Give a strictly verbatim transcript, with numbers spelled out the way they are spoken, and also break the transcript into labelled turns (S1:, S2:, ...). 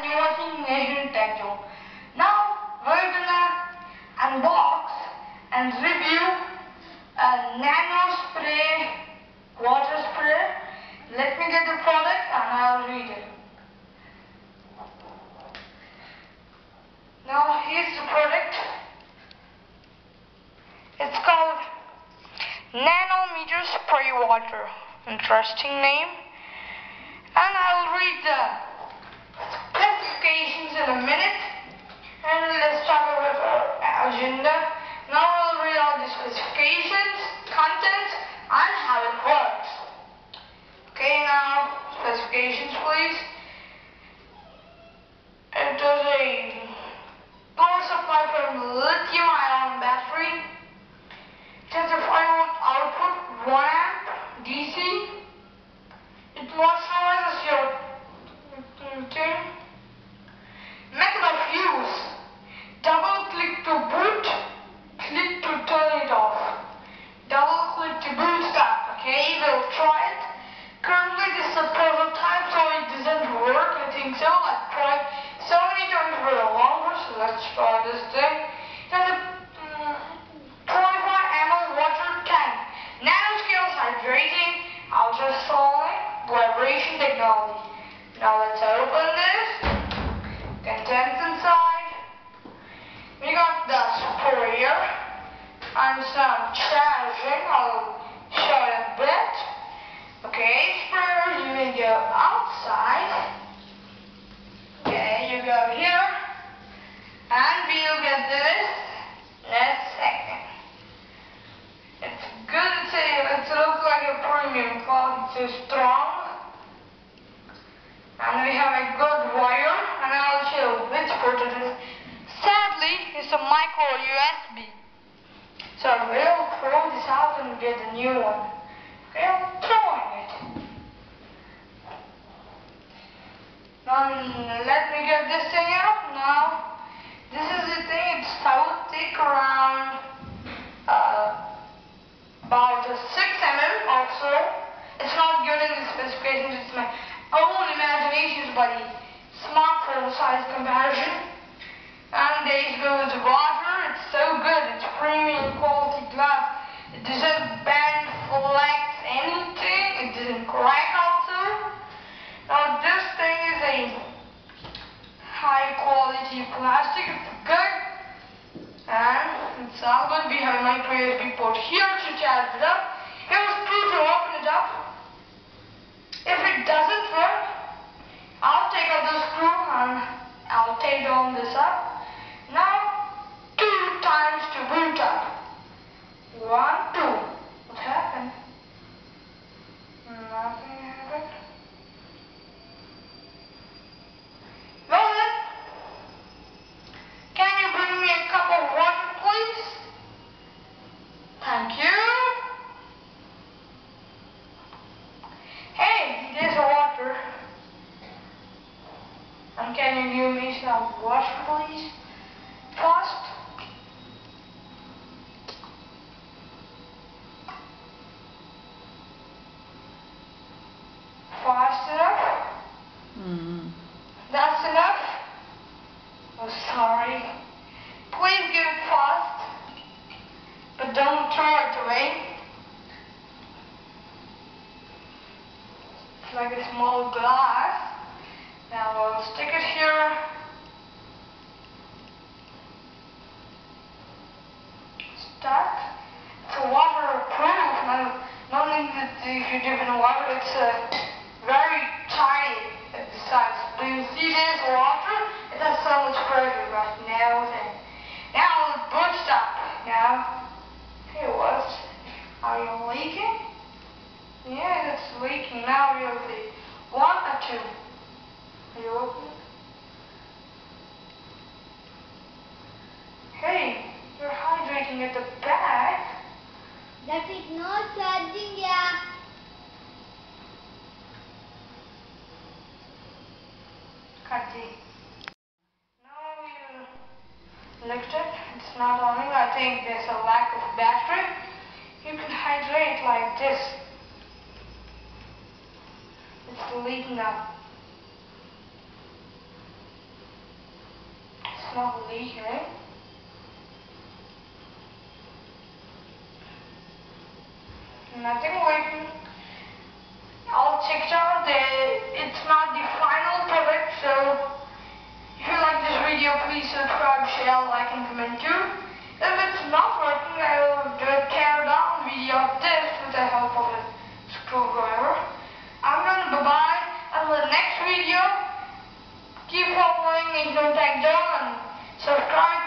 S1: and you're watching Nation Tech Zone. Now we're gonna unbox and review a nano spray water spray. Let me get the product and I'll read it. Now here's the product. It's called Nanometer Spray Water. Interesting name. And I'll read the specifications in a minute. And let's start with our agenda. Now I'll read out the specifications, contents, and how it works. Okay, now specifications please. It is a power supply from lithium ion battery. It has a five volt output, one amp D C. It moisturizes your thing. Method of use: double click to boot, click to turn it off. Double click to boot start. Okay, we'll try it. Currently this is a prototype, so it doesn't work. I think so. I've tried so many times for a longer, so let's try this thing. It has a um, twenty-five milliliter water tank. Nanoscale hydrating, ultrasonic vibration technology. Now let's open this. Contents inside. We got the sprayer and some charging. I'll show it a bit. Okay, sprayer, you may go outside. Okay, you go here. And we'll get this next second. It's good. It's a, it looks like a premium cloth. It's so strong. And we have a good wire. And I'll show which port it is. Sadly, it's a micro U S B. So we'll throw this out and get a new one. Okay, I'm throwing it. Now let me get this thing out. Now, this is the thing. It's so thick, around uh, about six millimeters or so. It's not given in the specifications. It's my own imaginations by the smartphone size comparison. And there goes the water. It's so good. It's premium quality glass. It doesn't bend, flex, anything. It doesn't crack also. Now this thing is a high quality plastic. It's good. And it's all good. We have a micro U S B port here to charge it up. Here's a screw to open it up. If it doesn't work, I'll take out the screw and I'll take down this up. Now, two times to boot up. One, two. What happened? Nothing happened. Well then, can you bring me a cup of water, please? Thank you. Hey, there's water. And can you give me some water, please? Fast. Fast enough?
S2: Mm-hmm.
S1: That's enough? Oh, sorry. Please give it fast. But don't throw it away. It's like a small glass. Now we'll stick it here. Start. It's a waterproof. Now, not only that if you dip in water, it's a very tiny at the size. Do you see this water? It has so much pressure right now. Then. Now it boots up. Now, hey, what? Are you leaking? Yeah, it's leaking. Now we'll see. One or two. Are you open? Hey, you're hydrating at the back.
S3: That is not charging, yeah.
S1: Cutty. Now you lift it. It's not on. I think there's a lack of battery. You can hydrate like this. It's leaking up. not leaking. Nothing leaking. I'll check it out. It's not the final product, so if you like this video, please subscribe, share, like, and comment too. If it's not working, I will do a tear down video of this with the help of a screwdriver. I'm gonna bye-bye until the next video. Keep following Ignotech John and subscribe